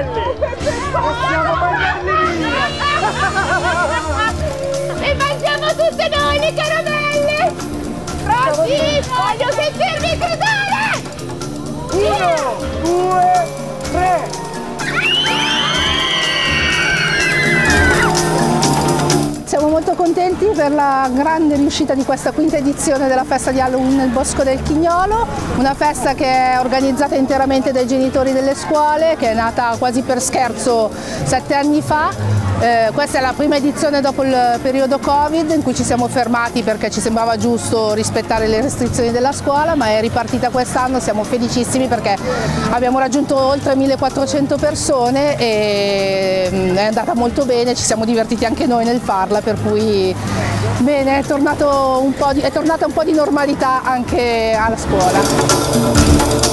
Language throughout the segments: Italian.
Possiamo mangiarli via! Le mangiamo tutte noi le caramelle! Pronti? Voglio sentirvi gridare! 1, 2, 3! Siamo molto contenti per la grande riuscita di questa quinta edizione della festa di Halloween nel Bosco del Chignolo, una festa che è organizzata interamente dai genitori delle scuole, che è nata quasi per scherzo 7 anni fa. Questa è la prima edizione dopo il periodo Covid in cui ci siamo fermati perché ci sembrava giusto rispettare le restrizioni della scuola, ma è ripartita quest'anno, siamo felicissimi perché abbiamo raggiunto oltre 1400 persone e è andata molto bene, ci siamo divertiti anche noi nel farla, per cui bene, è tornata un po' di normalità anche alla scuola.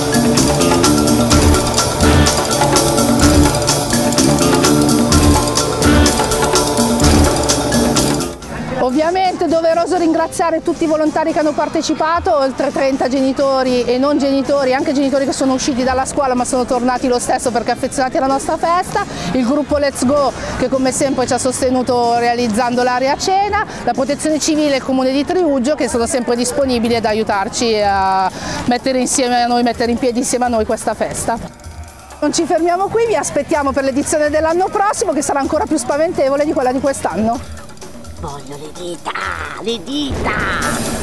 Ovviamente è doveroso ringraziare tutti i volontari che hanno partecipato, oltre 30 genitori e non genitori, anche genitori che sono usciti dalla scuola ma sono tornati lo stesso perché affezionati alla nostra festa, il gruppo Let's Go che come sempre ci ha sostenuto realizzando l'area cena, la Protezione Civile e il Comune di Triuggio che sono sempre disponibili ad aiutarci a mettere in piedi insieme a noi questa festa. Non ci fermiamo qui, vi aspettiamo per l'edizione dell'anno prossimo che sarà ancora più spaventevole di quella di quest'anno. Voglio le dita! Le dita!